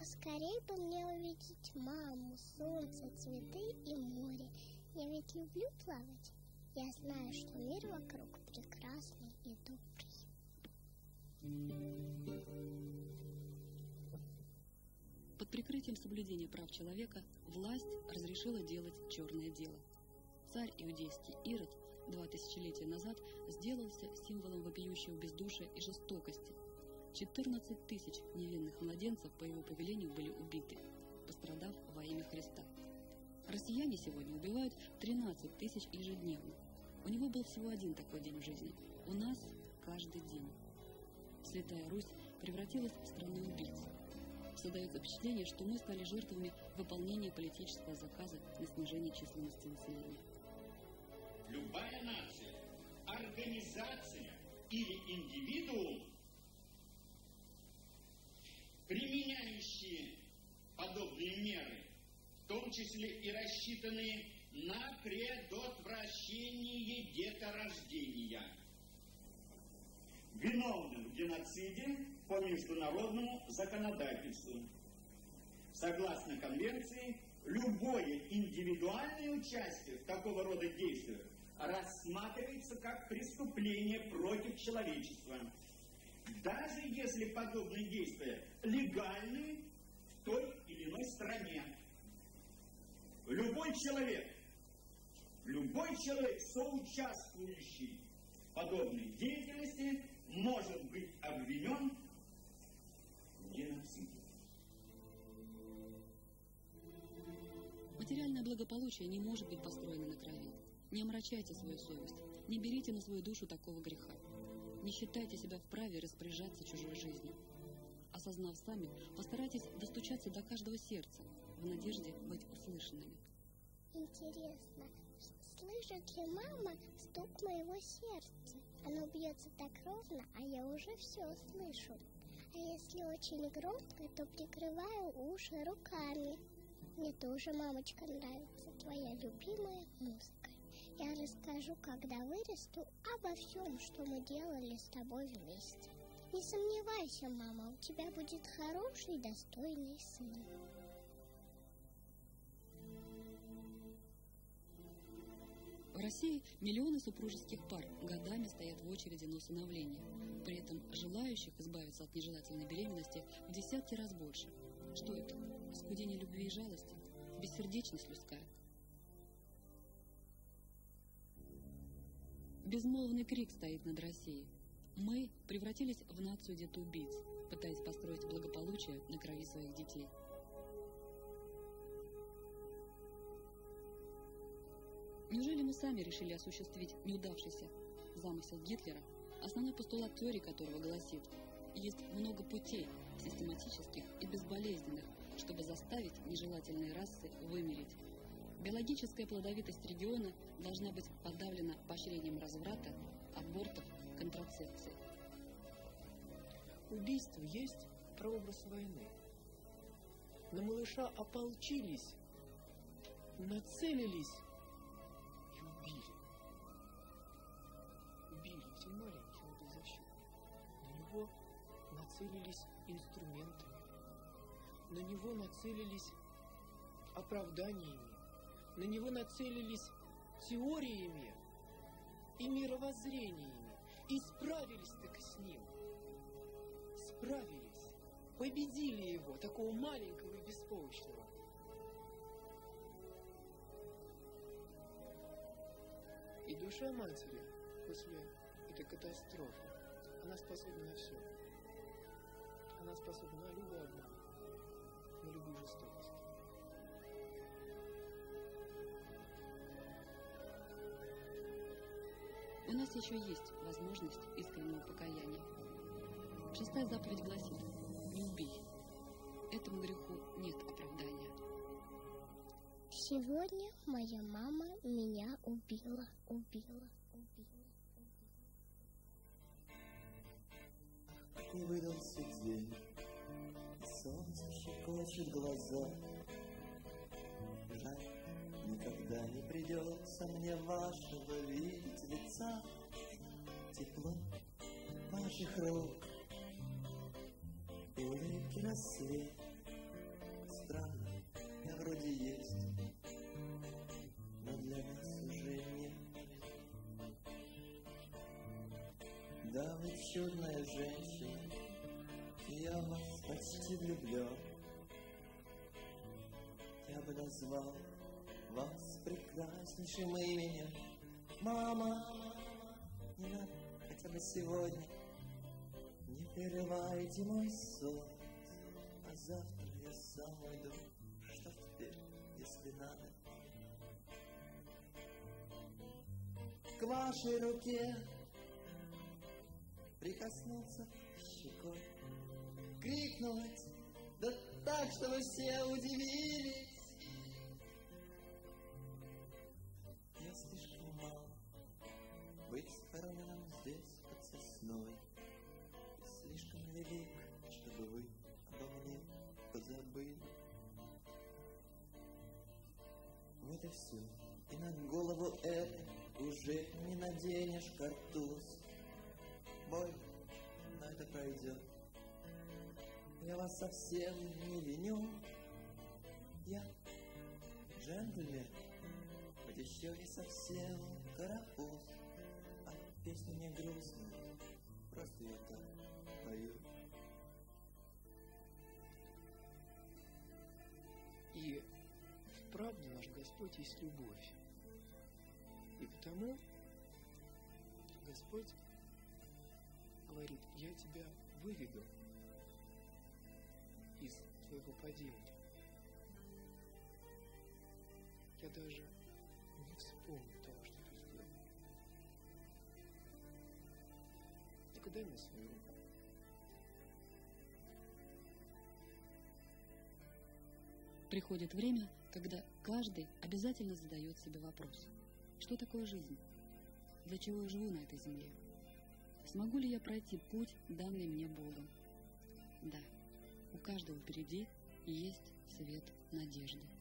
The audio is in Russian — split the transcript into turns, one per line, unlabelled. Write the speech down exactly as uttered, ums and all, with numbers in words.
Поскорей бы мне увидеть маму, солнце, цветы и море. Я ведь люблю плавать. Я знаю, что мир вокруг прекрасный и добрый.
Под прикрытием соблюдения прав человека власть разрешила делать черное дело. Царь иудейский Ирод два тысячелетия назад сделался символом вопиющего бездушия и жестокости. четырнадцать тысяч невинных младенцев по его повелению были убиты, пострадав во имя Христа. Россияне сегодня убивают тринадцать тысяч ежедневно. У него был всего один такой день в жизни. У нас каждый день. Святая Русь превратилась в страну убийц. Создается впечатление, что мы стали жертвами выполнения политического заказа на снижение численности населения.
Любая нация, организация или индивидуум, применяющие подобные меры, в том числе и рассчитанные на предотвращение деторождения, виновны в геноциде по международному законодательству. Согласно конвенции, любое индивидуальное участие в такого рода действиях рассматривается как преступление против человечества, даже если подобные действия легальны в той или иной стране. Любой человек, любой человек, соучаствующий в подобной деятельности, может быть обвинен в геноциде.
Материальное благополучие не может быть построено на крови. Не омрачайте свою совесть, не берите на свою душу такого греха. Не считайте себя вправе распоряжаться чужой жизнью. Осознав сами, постарайтесь достучаться до каждого сердца, в надежде быть услышанными.
Интересно, слышит ли мама стук моего сердца? Оно бьется так ровно, а я уже все слышу. А если очень громко, то прикрываю уши руками. Мне тоже, мамочка, нравится твоя любимая музыка. Я расскажу, когда вырасту, обо всем, что мы делали с тобой вместе. Не сомневайся, мама, у тебя будет хороший, достойный сын.
В России миллионы супружеских пар годами стоят в очереди на усыновление. При этом желающих избавиться от нежелательной беременности в десятки раз больше. Что это? Оскудение любви и жалости? Бессердечность людская? Безмолвный крик стоит над Россией. Мы превратились в нацию детоубийц, пытаясь построить благополучие на крови своих детей. Неужели мы сами решили осуществить неудавшийся замысел Гитлера, основной постулат теории которого гласит: есть много путей, систематических и безболезненных, чтобы заставить нежелательные расы вымереть. Биологическая плодовитость региона должна быть подавлена поощрением разврата, абортов, контрацепции.
Убийство есть прообраз войны. На малыша ополчились, нацелились и убили. Убили, все маленький, он беззащитный. На него нацелились инструментами. На него нацелились оправданиями. На него нацелились теориями и мировоззрениями. И справились так с ним. Справились. Победили его, такого маленького и беспомощного. И душа матери после этой катастрофы, она способна на все. Она способна на любой обман, на любую жестокость.
У нас еще есть возможность искреннего покаяния. Шестая заповедь гласит: не убей. Этому греху нет оправдания.
Сегодня моя мама меня убила, убила, убила, убила.
Какой выдался день, солнце щекочет глаза. Жаль, никогда не придется мне вашего видеть лица. Тепло ваших рук и улыбки рассвет чудная женщина, я в вас почти влюблен. Я бы назвал вас прекраснейшим именем. Мама, не надо хотя бы сегодня, не прерывайте мой сон. А завтра я сам уйду, что теперь, если надо? К вашей руке прикоснуться щекой, крикнуть, да так, чтобы все удивились. Я слишком мал быть схороненным здесь под сосной, и слишком велик, чтобы вы обо мне позабыли. Вот и все, и на голову это уже не наденешь картуз. Боль, но это пройдет. Я вас совсем не виню. Я джентльмен, хоть еще не совсем карапуз. А песня не грустная, просто я так пою.
И вправду наш Господь есть любовь. И потому Господь говорит: я тебя выведу из твоего падения. Я даже не вспомню того, что ты сделал. Только дай мне свою руку.
Приходит время, когда каждый обязательно задает себе вопрос: что такое жизнь? Для чего я живу на этой земле? Смогу ли я пройти путь, данный мне Богом? Да, у каждого впереди есть свет надежды.